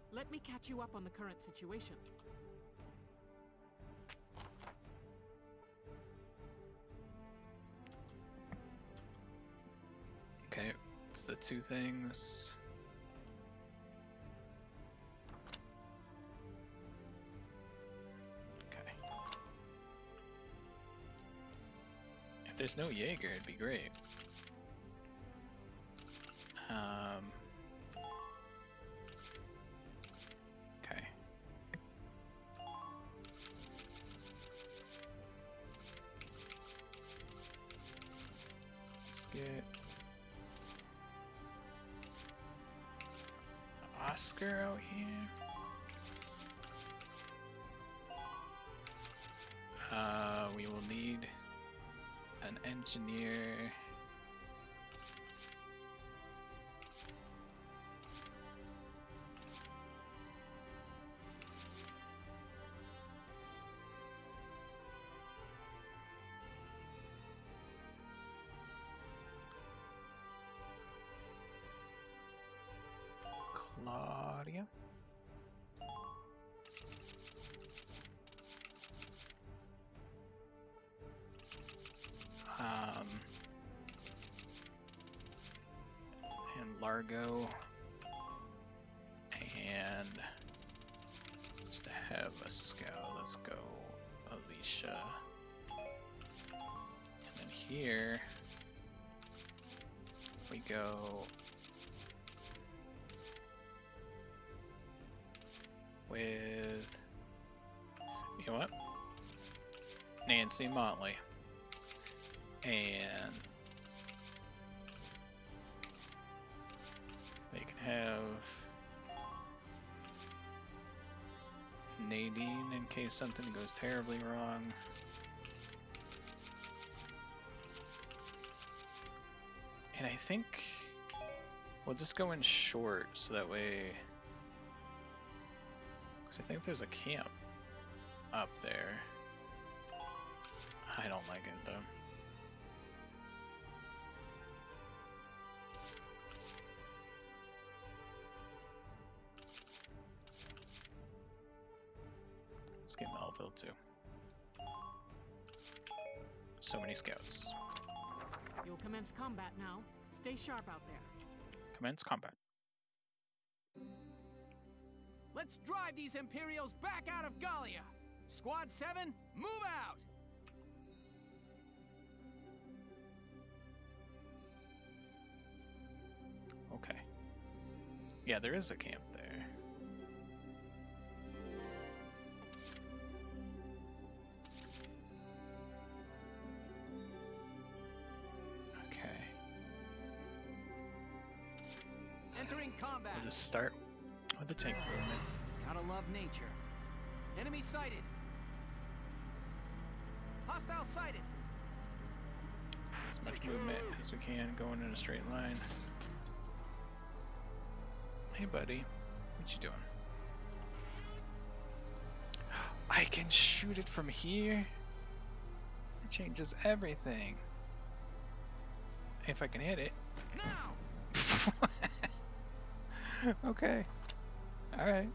Let me catch you up on the current situation. Okay, it's the two things. Okay. If there's no Jaeger, it'd be great. Okay. Let's get Oscar out here. We will need an engineer. Claudia. And Largo. And just to have a scout, let's go Alicia. And then here we go with, you know what? Nancy Motley. And they can have Nadine in case something goes terribly wrong. And I think we'll just go in short so that way, because I think there's a camp up there. I don't like it though. Let's get Melville too. So many scouts. You'll commence combat now. Stay sharp out there. Commence combat. Let's drive these Imperials back out of Gallia! Squad 7, move out! Okay. Yeah, there is a camp there. Okay. Entering combat. We'll just start with the tank movement. Gotta love nature. Enemy sighted. Hostile sighted. As much movement as we can, going in a straight line. Hey buddy, what you doing? I can shoot it from here? It changes everything. If I can hit it. Now! Okay. Alright.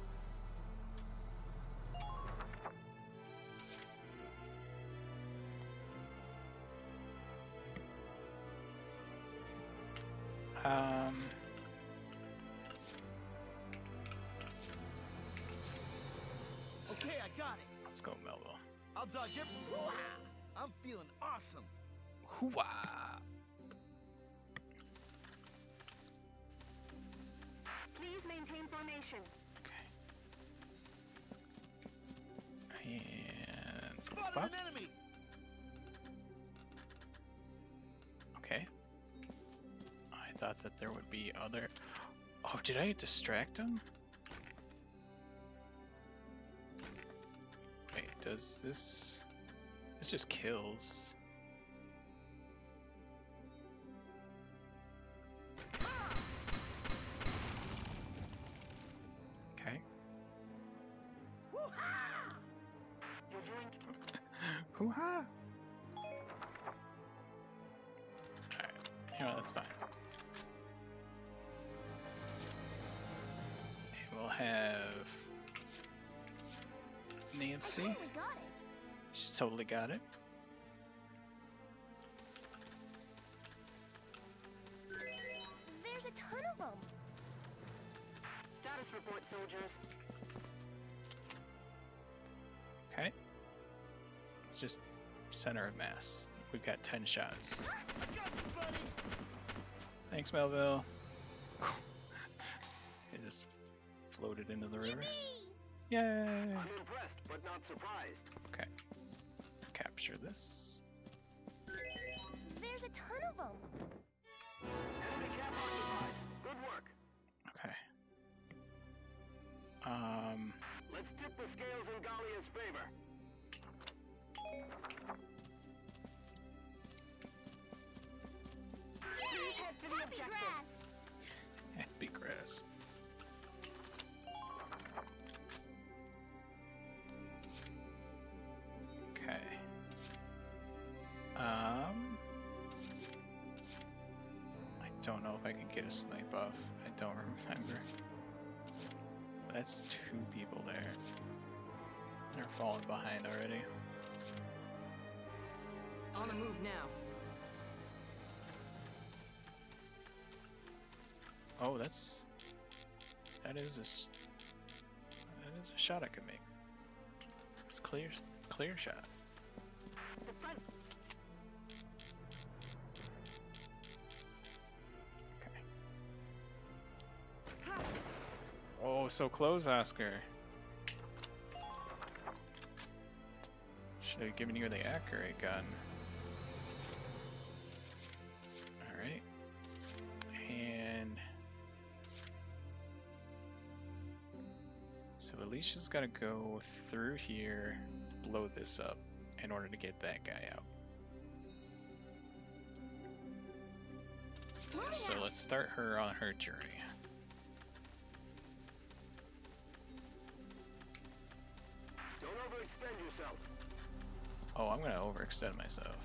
Okay, I got it. Let's go, Melville. I'll dodge it. I'm feeling awesome. Hooah! Please maintain formation. Okay. And Spotted bop. an enemy. Okay. I thought that there would be other. Oh, did I distract him? Wait, does this? This just kills. Okay. You're doing Hoo-ha! Alright, you know, that's fine. And we'll have Nancy. Totally got it. She's totally got it. There's a ton of them. Status report, soldiers. Okay. It's just center of mass. We've got 10 shots. I got you, buddy. Thanks, Melville. It just floated into the river. Yay! I'm impressed, but not surprised. Okay. Capture this. There's a ton of them. Enemy camp occupied. Good work. Okay. Let's tip the scales in Gallia's favor. Please head to the Happy objective. grass. Happy grass. Okay. I don't know if I can get a snipe off. I don't remember. That's 2 people there. They're falling behind already. On the move now. Oh, that is a shot I could make. It's clear shot. The front. Okay. Oh, so close, Oscar. Should have given you the accurate gun. Alright. And so Alicia's gotta go through here, blow this up in order to get that guy out. So let's start her on her journey. Don't overextend yourself. Oh, I'm gonna overextend myself.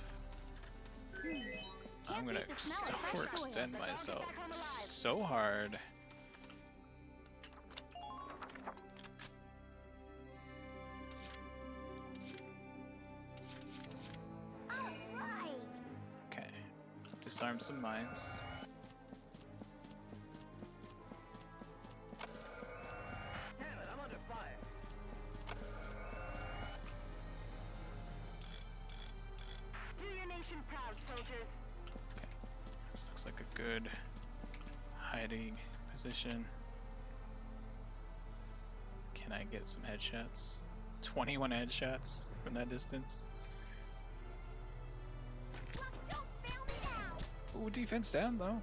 I'm gonna beat the smell of fresh soil, overextend but myself back home alive. so hard. Alright. Okay, let's disarm some mines. Damn it, I'm under fire. Do your nation proud, soldiers. This looks like a good hiding position. Can I get some headshots? 21 headshots from that distance. Look, don't fail me now. Ooh, defense down though.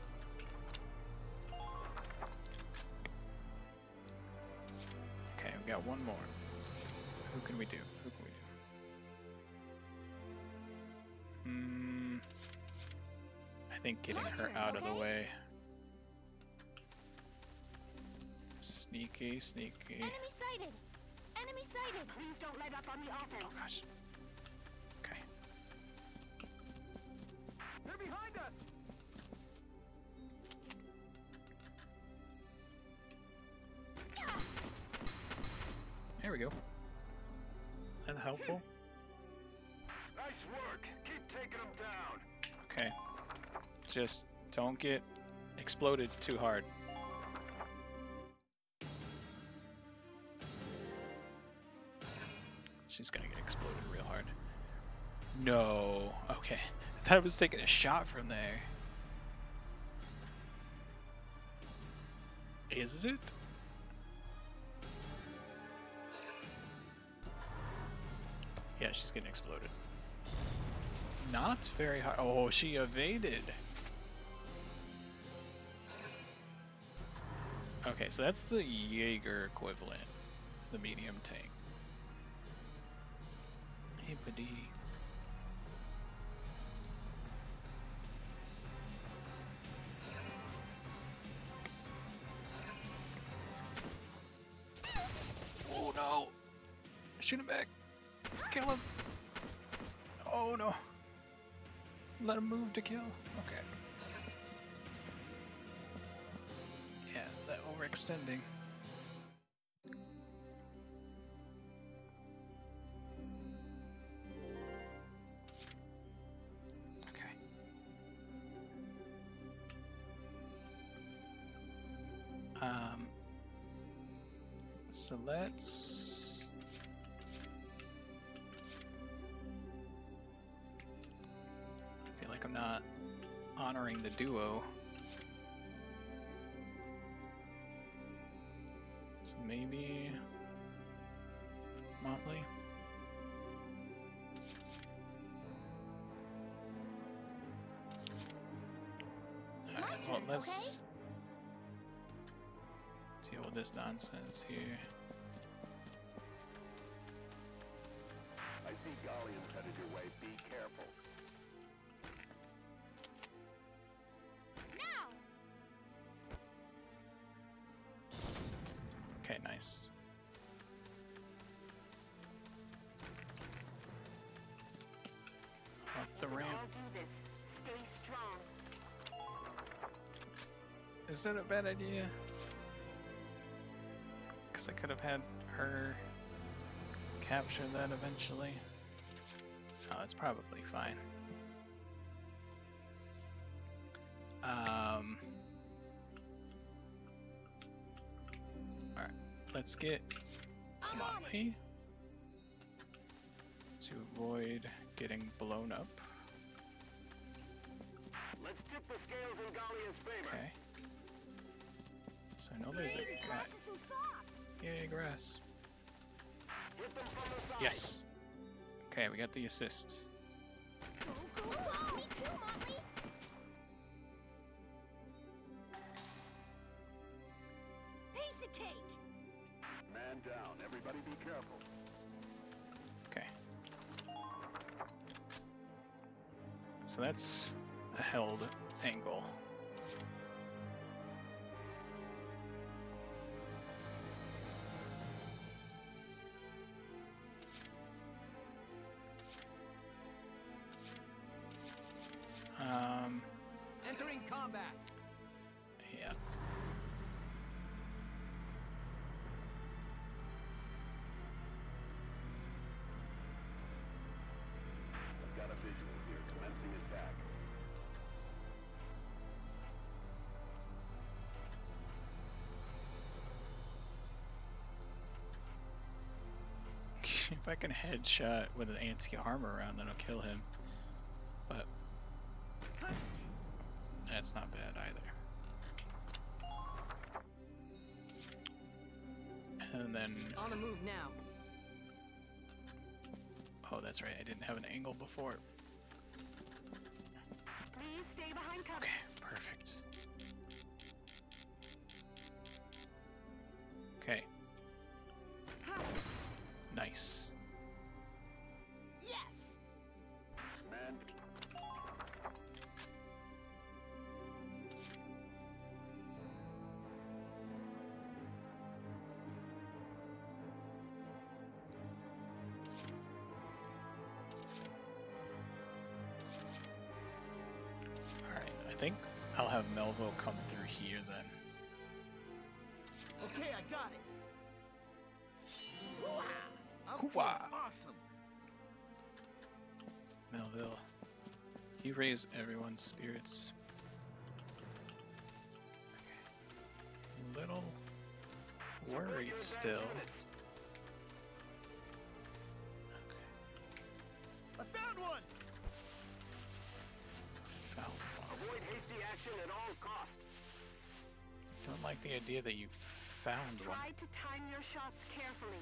Okay, we got one more. Who can we do? Who can we do? I think getting her out of the way. Sneaky, sneaky. Enemy sighted. Enemy sighted. Please don't let up on the Oh offense. gosh. Okay. They're behind us. There we go. That's helpful. Nice work. Keep taking them down. Okay. Just don't get exploded too hard. She's gonna get exploded real hard. No. Okay. I thought I was taking a shot from there. Is it? Yeah, she's getting exploded. Not very hard. Oh, she evaded. Okay, so that's the Jaeger equivalent, the medium tank. Hey, buddy. Oh no! Shoot him back! Kill him! Oh no! Let him move to kill. Okay. Yeah, that overextending. So let's... I feel like I'm not honoring the duo. So maybe... Motley? Alright, well, let's deal with this nonsense here. I see Gallians headed your way. Be careful. Now! Okay, nice. Up the ramp. All do this. Stay strong. Is that a bad idea? Because I could have had her capture that eventually. Oh, it's probably fine. Alright, let's get Motley to avoid getting blown up. Let's tip the scales in Gallia's favor. Okay. So I know there's a This guy. grass is so soft. Yay, grass. Hit them from the side. Yes. Okay, we got the assist. Go, go, go. Me too, Motley. Piece of cake. Man down. Everybody be careful. Okay. So that's a held angle. Entering combat. Yeah. I've got a visual here. Commencing attack. If I can headshot with an anti-armor round, then I'll kill him. But that's not bad either. And then, On the move now. oh, that's right, I didn't have an angle before. Please stay behind cover. Okay, perfect. Okay. Nice. Yes. Man. Alright, I think I'll have Melvo come through here then. Okay, I got it. Hoo-ah! I'm Hoo-ah! feeling awesome. Melville. He raised everyone's spirits. Okay. Little worried still. Okay. I found one. Found one. Avoid hasty action at all costs. Don't like the idea that you found one. Try to time your shots carefully.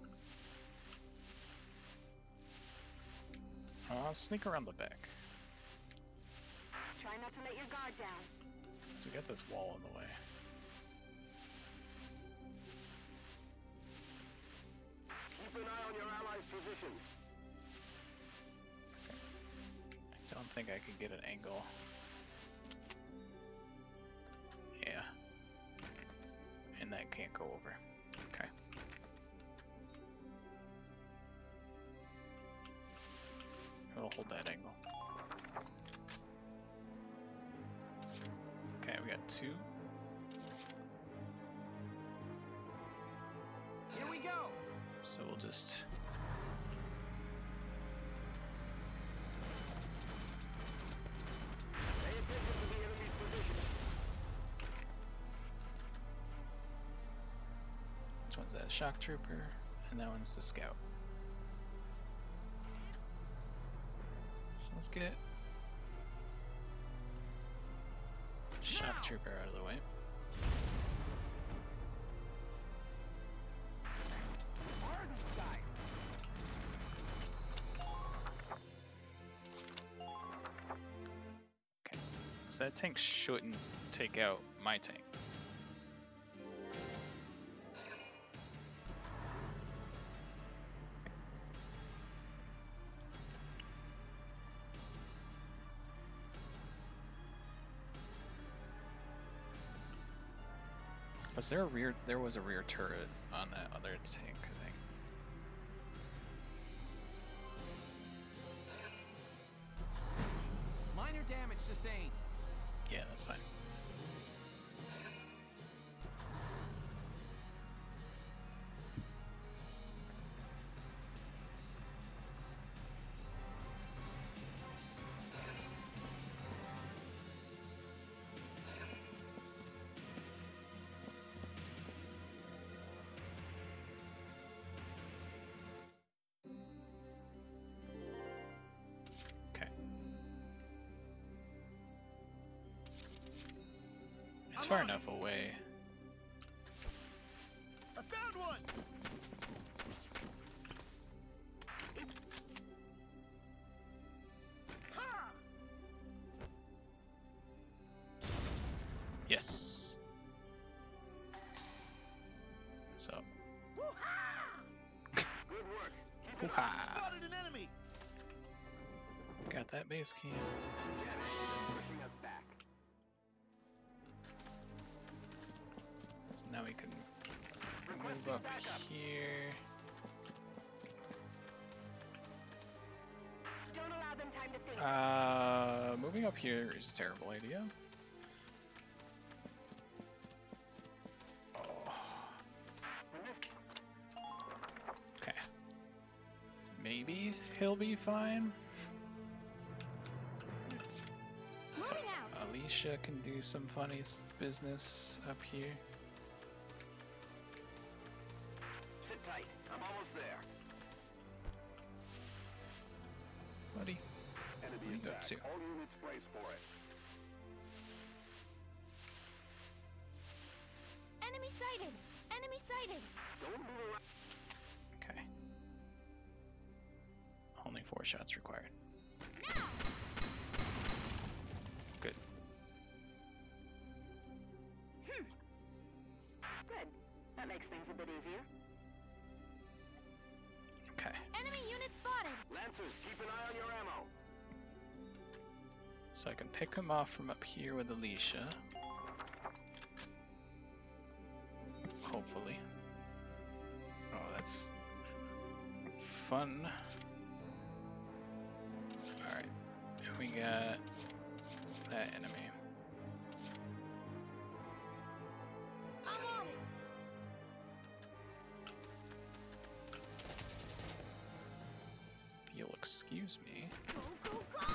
I'll sneak around the back. Try not to let your guard down. So we got this wall in the way. Keep an eye on your allies' positions. I don't think I can get an angle. Yeah. And that can't go over. Okay. We'll hold that angle. Okay, we got two. Here we go. So we'll just... Pay attention to the enemy's position. Which one's that? Shock Trooper, and that one's the Scout. So let's get Shock Trooper out of the way. Okay, so that tank shouldn't take out my tank. Was there a rear? There was a rear turret on that other tank, I think. Minor damage sustained. Yeah, that's fine. It's far enough away. I found one. Yes. So. Good work. Keep it up. Hoo-ha. Spotted an enemy. Got that base can. Get it. They're pushing us back. So now we can move Requesting up backup. here. Don't allow them time to think. Moving up here is a terrible idea. Oh. Okay. Maybe he'll be fine. Moving out. Alicia can do some funny business up here. Sit tight. I'm almost there. Buddy. Enemy What are you up attack. to? All units brace for it. Enemy sighted. Enemy sighted. Don't move around. Okay. Only 4 shots required. Now. Good. Good. That makes things a bit easier. Okay. Enemy unit spotted. Lancers, keep an eye on your ammo. So I can pick him off from up here with Alicia. Hopefully. Oh, that's fun. Alright. We got that enemy. I'm on it. If you'll excuse me. Go, go, go.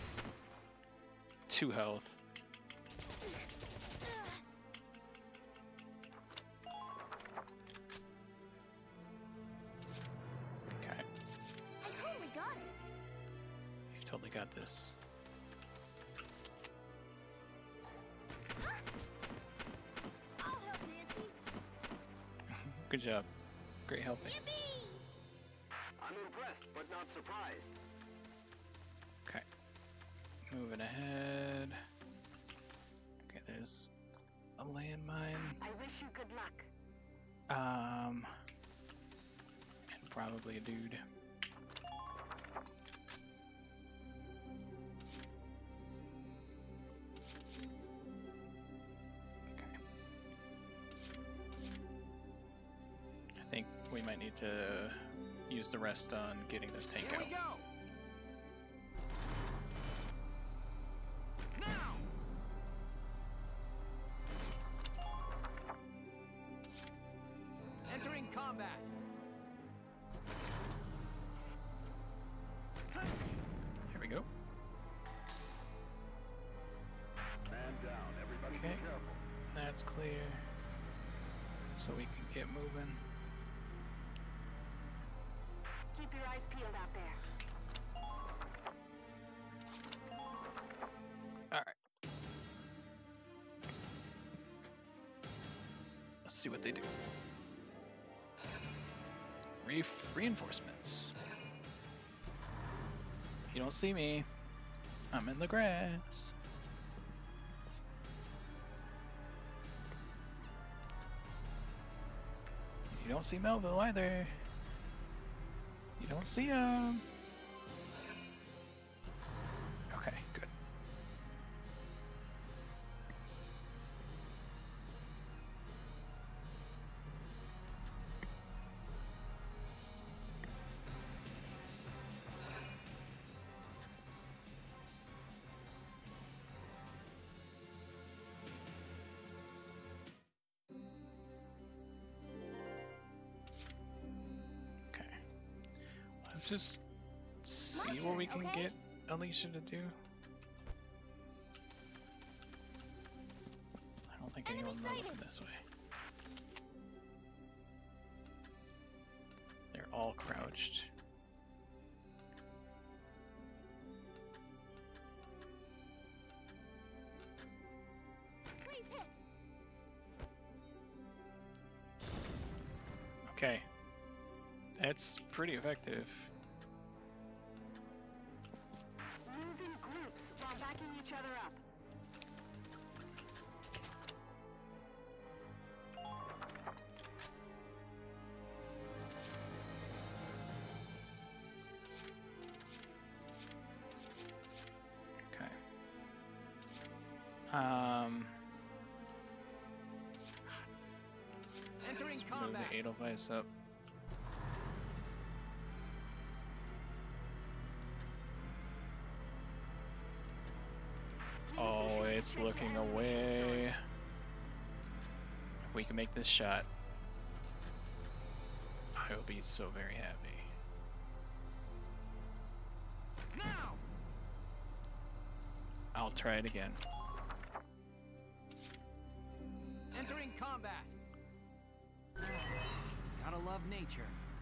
2 health. Okay. I totally got it. You've totally got this. I'll help Nancy. Good job. Great helping. Yippee! I'm impressed, but not surprised. Okay. Moving ahead. Okay, there's a landmine. I wish you good luck. And probably a dude. Okay. I think we might need to use the rest on getting this tank Here out. we go. Now. Entering combat. Here we go. Man down. Everybody Okay. be careful. That's clear. so we can get moving. Keep your eyes peeled out there. Alright. Let's see what they do. Reinforcements. You don't see me. I'm in the grass. You don't see Melville either. You don't see him. Okay, good. Let's just see what we can get Alicia to do. I don't think anyone will look this way. They're all crouched. Please hit. Okay. That's pretty effective. Moving groups while backing each other up. Okay. Entering Let's move combat. the Edelweiss up. Oh, it's looking away. If we can make this shot, I will be so very happy. Now! I'll try it again. Entering combat. Gotta love nature.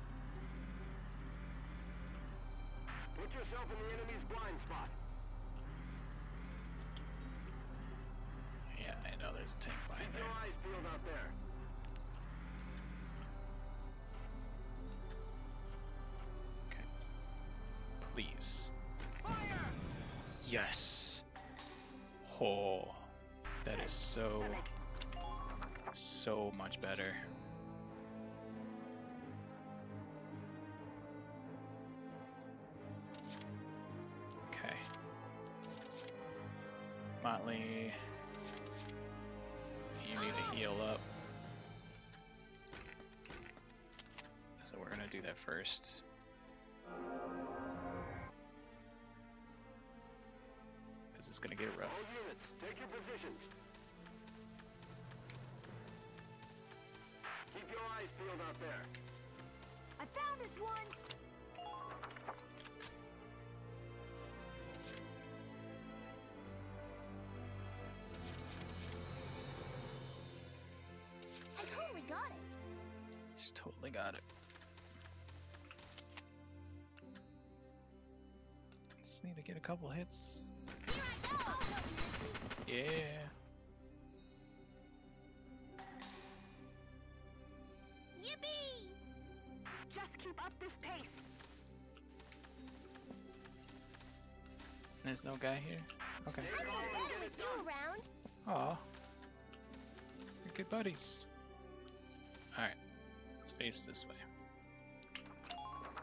Put yourself in the enemy's blind spot. Yeah, I know there's a tank behind Keep your there. eyes peeled out there. Okay. Please. Fire! Yes! Oh, that is so much better. Okay. Motley, you need to heal up. So we're gonna do that first. This is gonna get rough. All units, take your positions. Keep your eyes peeled out there. I found this one. I totally got it. She's totally got it. Just need to get a couple hits. Here I go. I'll help Nancy. Yeah. Yippee! Just keep up this pace. There's no guy here? Okay. I feel better with you around. Aw. We're good buddies. Alright. Let's face this way.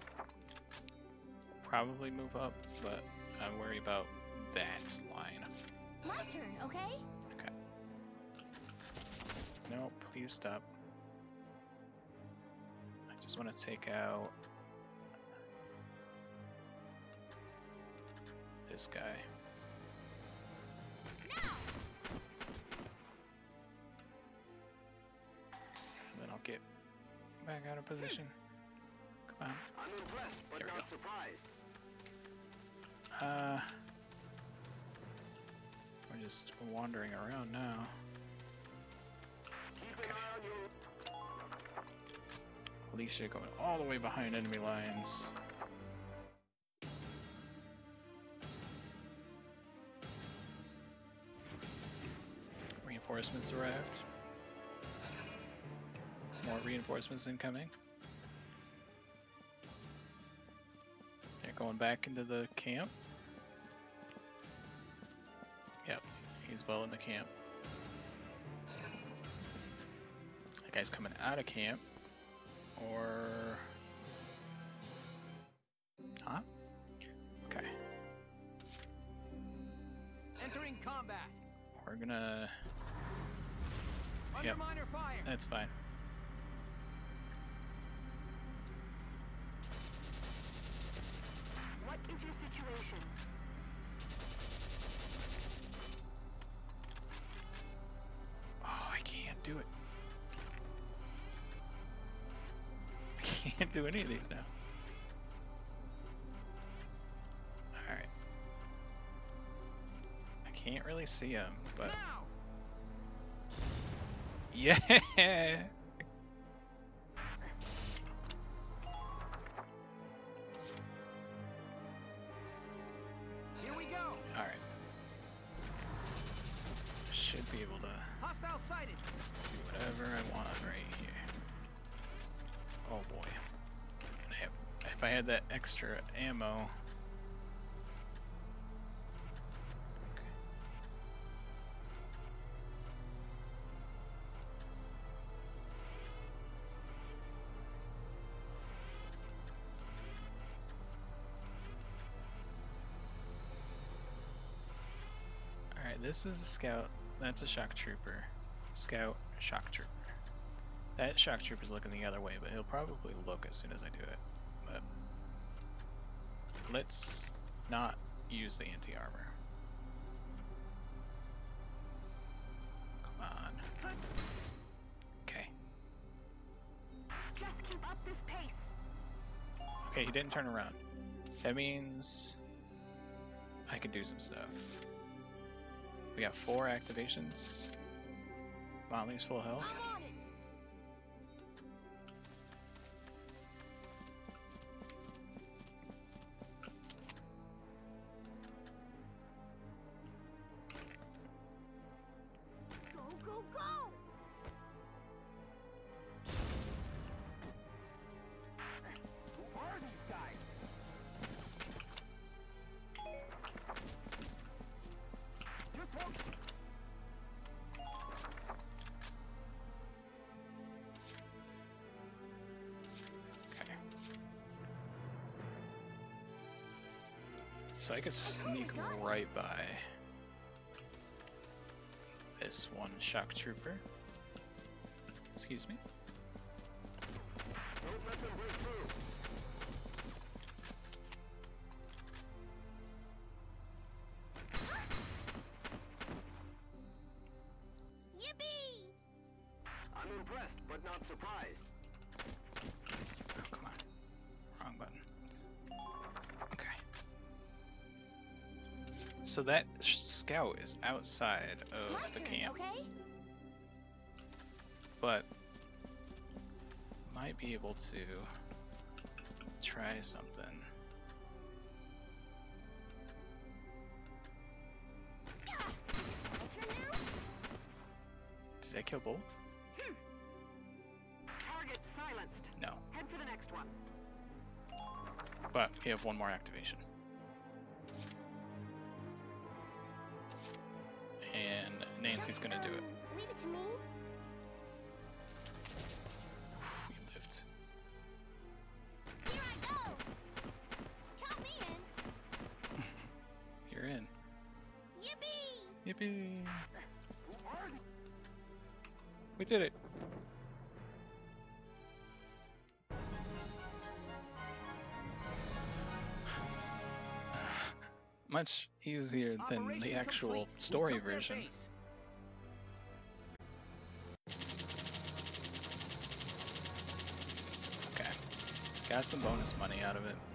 Probably move up, but I worry about that line. My turn, okay? Okay. No, please stop. I just want to take out this guy. Now! And then I'll get back out of position. Come on. I'm impressed, but There we not go. surprised. We're just wandering around now. Keep Okay. an eye on your... Alicia going all the way behind enemy lines. Reinforcements arrived. More reinforcements incoming. They're going back into the camp. Yep, he's well in the camp. That guy's coming out of camp. Or... Huh? Okay. Entering combat. We're gonna... Under minor fire. That's fine. What is your situation? Oh, I can't do it. I can't do any of these now. Alright. I can't really see him, but... Now. Yeah! Here we go. Alright. Should be able to Hostile sighted. do whatever I want right here. Oh boy. If I had that extra ammo... This is a scout, that's a shock trooper. Scout, shock trooper. That shock trooper's looking the other way, but he'll probably look as soon as I do it. But let's not use the anti-armor. Come on. Okay. Just keep up this pace. Okay, he didn't turn around. That means I can do some stuff. We got 4 activations. Molly's full health. I'm on it. Go, go, go! Who are these guys? Just one. Okay. So I could sneak right by this one shock trooper. Excuse me. Don't let them break through. Yippee! I'm impressed, but not surprised. Oh, come on. Wrong button. Okay. So that scout is outside My of the turn, camp, okay? but might be able to try something. My turn now? Did I kill both? Target silenced. No. Head for the next one. But we have one more activation. And Nancy's gonna do it. Leave it to me. We lived. Here I go. Count me in. You're in. Yippee! Yippee! Who are these? We did it! Much easier than the Operation actual complete. We story took their version. base. Okay. Got some bonus money out of it.